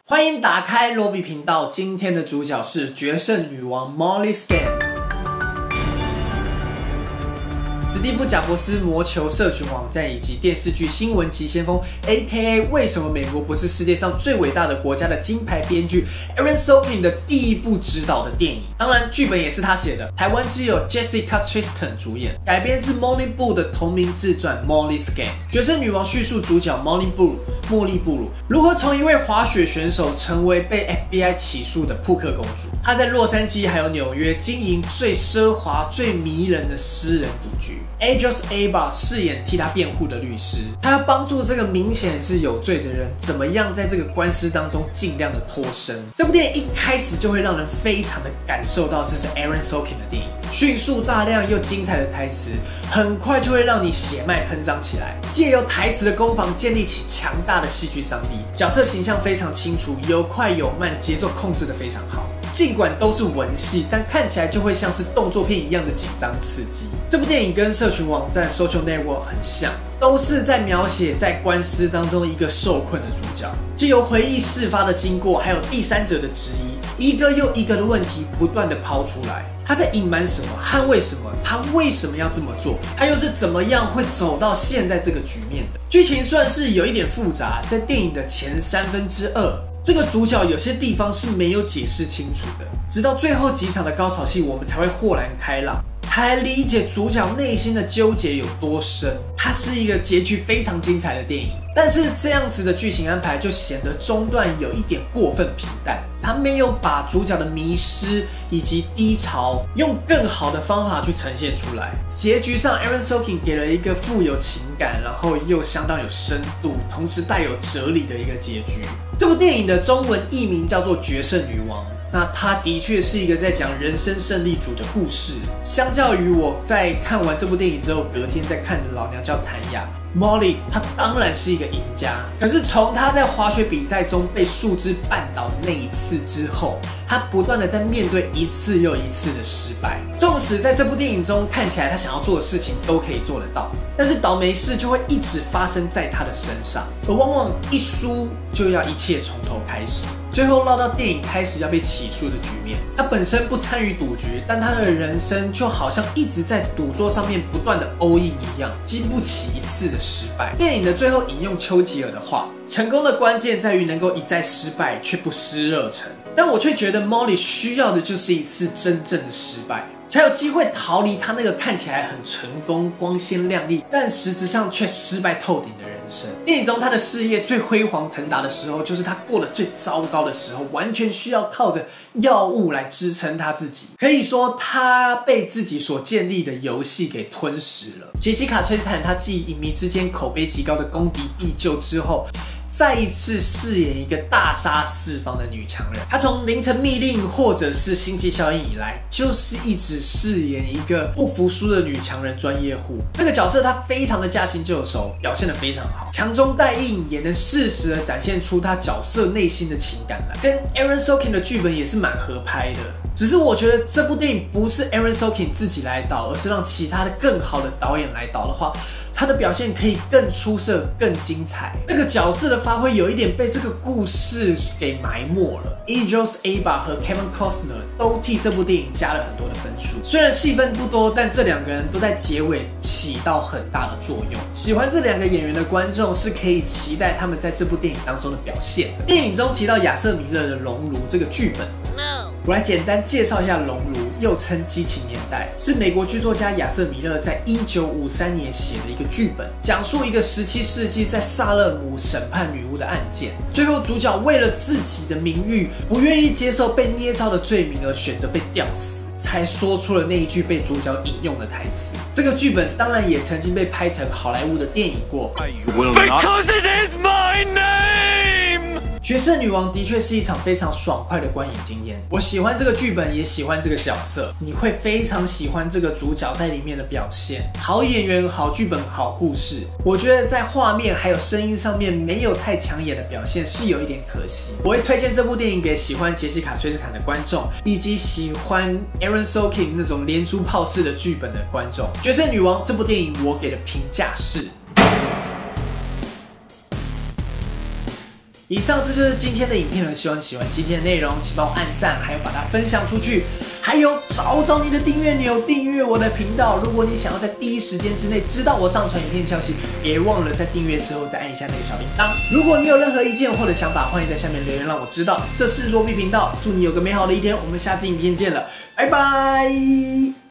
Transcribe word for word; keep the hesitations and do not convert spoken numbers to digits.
欢迎打开罗比频道，今天的主角是决胜女王 Molly Scan。史蒂夫·贾伯斯魔球社群网站以及电视剧《新闻急先锋》A K A 为什么美国不是世界上最伟大的国家的金牌编剧 Aaron Sorkin 的第一部执导的电影，当然剧本也是他写的。台湾只有 Jessica Chastain 主演，改编自 Molly Boo 的同名自传 Molly Scan。决胜女王叙述主角 Molly Boo 茉莉布鲁如何从一位滑雪选手成为被 F B I 起诉的扑克公主。她在洛杉矶还有纽约经营最奢华、最迷人的私人赌局。Idris Elba 饰演替她辩护的律师，他要帮助这个明显是有罪的人，怎么样在这个官司当中尽量的脱身。这部电影一开始就会让人非常的感受到这是 Aaron Sorkin 的电影，迅速大量又精彩的台词，很快就会让你血脉喷张起来。借由台词的攻防建立起强大的戏剧张力，角色形象非常清楚，有快有慢，节奏控制得非常好。尽管都是文戏，但看起来就会像是动作片一样的紧张刺激。这部电影跟社群网站 Social Network 很像，都是在描写在官司当中一个受困的主角，就由回忆事发的经过，还有第三者的质疑，一个又一个的问题不断的抛出来。他在隐瞒什么？捍卫什么？他为什么要这么做？他又是怎么样会走到现在这个局面的？剧情算是有一点复杂，在电影的前三分之二。这个主角有些地方是没有解释清楚的，直到最后几场的高潮戏，我们才会豁然开朗，才理解主角内心的纠结有多深。它是一个结局非常精彩的电影，但是这样子的剧情安排就显得中段有一点过分平淡。他没有把主角的迷失以及低潮用更好的方法去呈现出来。结局上 Aaron Sorkin 给了一个富有情感，然后又相当有深度，同时带有哲理的一个结局。这部电影的中文译名叫做《决胜女王》，那它的确是一个在讲人生胜利组的故事。相较于我在看完这部电影之后隔天在看的老娘叫谭雅，Molly 她当然是一个赢家，可是从她在滑雪比赛中被树枝绊倒的那一次之后，她不断的在面对一次又一次的失败。纵使在这部电影中看起来她想要做的事情都可以做得到，但是倒霉事就会一直发生在她的身上，而往往一输就要一切从头开始，最后落到电影开始要被起诉的局面。她本身不参与赌局，但她的人生就好像一直在赌桌上面不断的 all in 一样，经不起一次的失败。电影的最后引用丘吉尔的话，成功的关键在于能够一再失败却不失热忱。但我却觉得 Molly 需要的就是一次真正的失败，才有机会逃离他那个看起来很成功、光鲜亮丽，但实质上却失败透顶的人生。电影中他的事业最辉煌腾达的时候，就是他过得最糟糕的时候，完全需要靠着药物来支撑他自己。可以说他被自己所建立的游戏给吞噬了。杰西卡·崔斯坦他继影迷之间口碑极高的公敌必救之后，再一次饰演一个大杀四方的女强人。她从凌晨密令或者是星际效应以来，就是一直饰演一个不服输的女强人专业户。这个角色她非常的驾轻就熟，表现得非常好，强中带硬，也能适时的展现出她角色内心的情感来。跟 Aaron Sorkin 的剧本也是蛮合拍的。只是我觉得这部电影不是 Aaron Sorkin 自己来导，而是让其他的更好的导演来导的话，他的表现可以更出色、更精彩。这个角色的发挥有一点被这个故事给埋没了。Idris Elba 和 Kevin Costner 都替这部电影加了很多的分数，虽然戏份不多，但这两个人都在结尾起到很大的作用。喜欢这两个演员的观众是可以期待他们在这部电影当中的表现的。电影中提到亚瑟·米勒的《熔炉》这个剧本， No. 我来简单介绍一下《熔炉》，又称《激情年代》，是美国剧作家亚瑟·米勒在一九五三年写的一个剧本，讲述一个十七世纪在萨勒姆审判女巫的案件。最后主角为了自己的名誉，不愿意接受被捏造的罪名，而选择被吊死，才说出了那一句被主角引用的台词。这个剧本当然也曾经被拍成好莱坞的电影过。Because it is my name。决胜女王的确是一场非常爽快的观影经验。我喜欢这个剧本，也喜欢这个角色，你会非常喜欢这个主角在里面的表现。好演员、好剧本、好故事，我觉得在画面还有声音上面没有太抢眼的表现是有一点可惜。我会推荐这部电影给喜欢杰西卡·崔斯坦的观众，以及喜欢 Aaron Sorkin 那种连珠炮式的剧本的观众。决胜女王这部电影我给的评价是以上这就是今天的影片了，希望你喜欢今天的内容，请帮我按赞，还有把它分享出去。还有找找你的订阅钮，订阅我的频道。如果你想要在第一时间之内知道我上传影片消息，别忘了在订阅之后再按一下那个小铃铛。如果你有任何意见或者想法，欢迎在下面留言让我知道。这是罗比频道，祝你有个美好的一天，我们下次影片见了，拜拜。